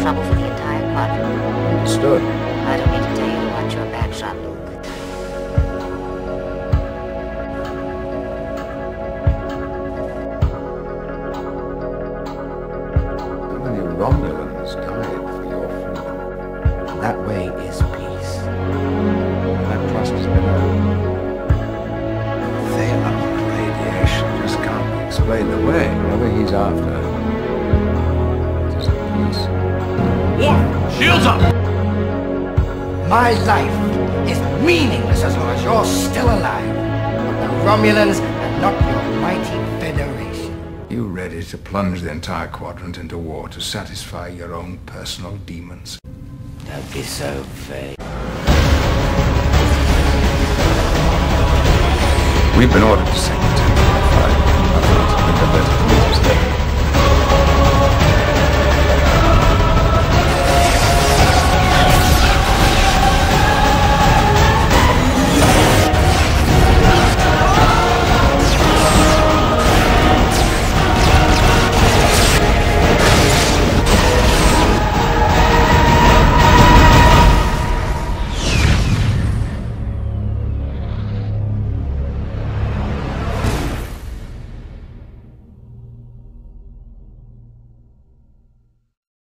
trouble for the entire quadrant. Understood. I don't need to tell you to watch your back shot, Luke. How many Romulans died for your freedom? And that way is peace. And that trust has been earned. Thalen radiation just can't be explained away. Whatever he's after, it is peace. Warren, shields up! My life is meaningless as long as you're still alive. But the Romulans are not your mighty Federation. You ready to plunge the entire quadrant into war to satisfy your own personal demons? Don't be so vague. We've been ordered to send you 10-5. I've been diverted from this day.